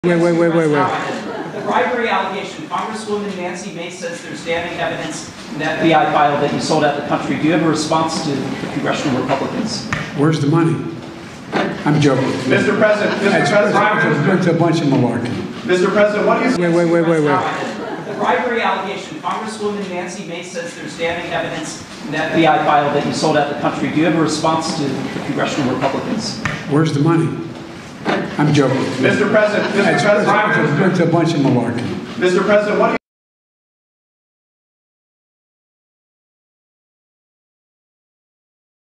Wait. The bribery allegation, Congresswoman Nancy Mace says there's damning evidence in the FBI file that you sold out the country. Do you have a response to the Congressional Republicans? Where's the money? I'm joking. Mr. President, It's a bunch of malarkey. Mr. President, what do you say? Wait. The bribery allegation, Congresswoman Nancy Mace says there's damning evidence in the FBI file that you sold out the country. Do you have a response to the Congressional Republicans? Where's the money? I'm joking. Mr. President, It's a bunch of malarkey. Mr. President, what do you